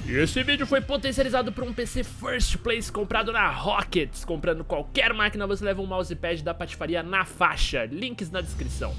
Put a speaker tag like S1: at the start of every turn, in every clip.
S1: E esse vídeo foi potencializado por um PC First Place comprado na Rockets. Comprando qualquer máquina você leva um mousepad da patifaria na faixa. Links na descrição.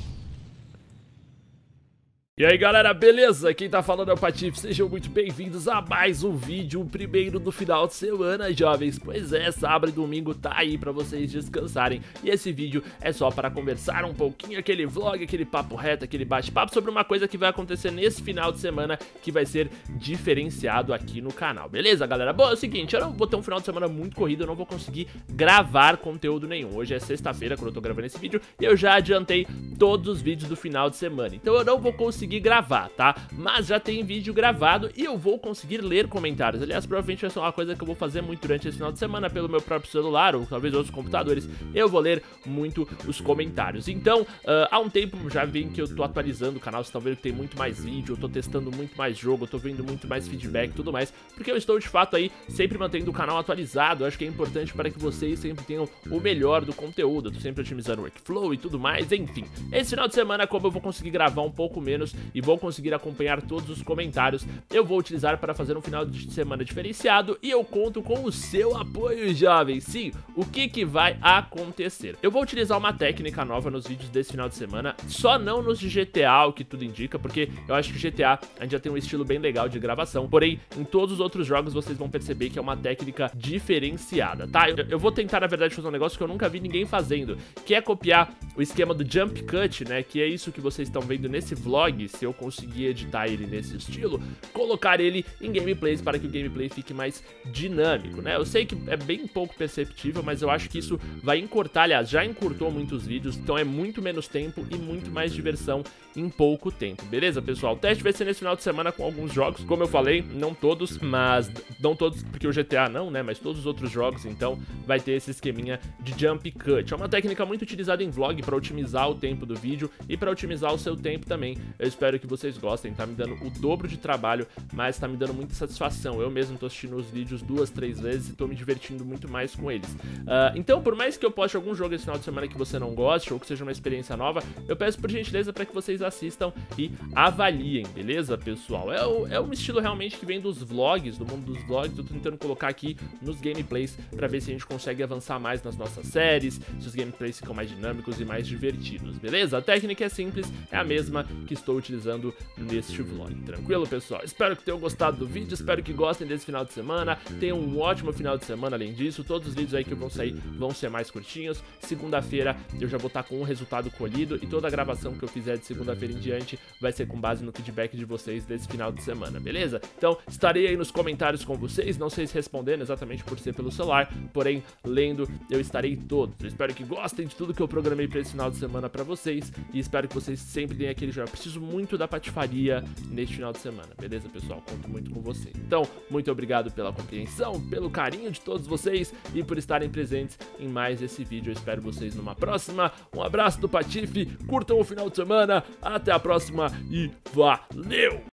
S1: E aí galera, beleza? Quem tá falando é o Patife, sejam muito bem-vindos a mais um vídeo, o primeiro do final de semana, jovens. Pois é, sábado e domingo tá aí pra vocês descansarem. E esse vídeo é só para conversar um pouquinho, aquele vlog, aquele papo reto, aquele bate-papo sobre uma coisa que vai acontecer nesse final de semana que vai ser diferenciado aqui no canal, beleza galera? Bom, é o seguinte, eu não vou ter um final de semana muito corrido, eu não vou conseguir gravar conteúdo nenhum. Hoje é sexta-feira quando eu tô gravando esse vídeo e eu já adiantei todos os vídeos do final de semana, então eu não vou conseguir gravar, tá? Mas já tem vídeo gravado e eu vou conseguir ler comentários. Aliás, provavelmente vai ser uma coisa que eu vou fazer muito durante esse final de semana pelo meu próprio celular ou talvez outros computadores. Eu vou ler muito os comentários. Então, há um tempo já vem que eu tô atualizando o canal, vocês estão vendo que tem muito mais vídeo, eu tô testando muito mais jogo, eu tô vendo muito mais feedback e tudo mais, porque eu estou de fato aí sempre mantendo o canal atualizado. Eu acho que é importante para que vocês sempre tenham o melhor do conteúdo. Eu tô sempre otimizando o workflow e tudo mais, enfim. Esse final de semana, como eu vou conseguir gravar um pouco menos e vou conseguir acompanhar todos os comentários, eu vou utilizar para fazer um final de semana diferenciado e eu conto com o seu apoio, jovens. Sim, o que vai acontecer? Eu vou utilizar uma técnica nova nos vídeos desse final de semana, só não nos de GTA, o que tudo indica, porque eu acho que GTA a gente já tem um estilo bem legal de gravação, porém, em todos os outros jogos vocês vão perceber que é uma técnica diferenciada, tá? Eu vou tentar, na verdade, fazer um negócio que eu nunca vi ninguém fazendo, que é copiar o esquema do Jump Cut, né? Que é isso que vocês estão vendo nesse vlog. Se eu conseguir editar ele nesse estilo, colocar ele em gameplays para que o gameplay fique mais dinâmico, né? Eu sei que é bem pouco perceptível, mas eu acho que isso vai encurtar, aliás, já encurtou muitos vídeos, então é muito menos tempo e muito mais diversão em pouco tempo, beleza, pessoal? O teste vai ser nesse final de semana com alguns jogos, como eu falei, não todos, mas não todos porque o GTA não, né? Mas todos os outros jogos, então vai ter esse esqueminha de Jump Cut. É uma técnica muito utilizada em vlog para otimizar o tempo do vídeo e para otimizar o seu tempo também. Eu espero que vocês gostem, tá me dando o dobro de trabalho, mas tá me dando muita satisfação. Eu mesmo tô assistindo os vídeos 2, 3 vezes e tô me divertindo muito mais com eles. Então, por mais que eu poste algum jogo esse final de semana que você não goste ou que seja uma experiência nova, eu peço por gentileza para que vocês assistam e avaliem, beleza, pessoal? É um estilo realmente que vem dos vlogs, do mundo dos vlogs. Eu tô tentando colocar aqui nos gameplays para ver se a gente consegue avançar mais nas nossas séries, se os gameplays ficam mais dinâmicos e mais divertidos, beleza? A técnica é simples, é a mesma que estou utilizando neste vlog, tranquilo, pessoal? Espero que tenham gostado do vídeo, espero que gostem desse final de semana, tenham um ótimo final de semana. Além disso, todos os vídeos aí que vão sair vão ser mais curtinhos. Segunda-feira eu já vou estar com um resultado colhido e toda a gravação que eu fizer de segunda-feira em diante vai ser com base no feedback de vocês desse final de semana, beleza? Então, estarei aí nos comentários com vocês, não sei se respondendo exatamente por ser pelo celular, porém, lendo, eu estarei todos. Eu espero que gostem de tudo que eu programei para esse final de semana para vocês e espero que vocês sempre tenham aquele jogo. Eu preciso muito da patifaria neste final de semana, beleza, pessoal? Conto muito com vocês. Então, muito obrigado pela compreensão, pelo carinho de todos vocês e por estarem presentes em mais esse vídeo. Eu espero vocês numa próxima. Um abraço do Patife, curtam o final de semana, até a próxima e valeu!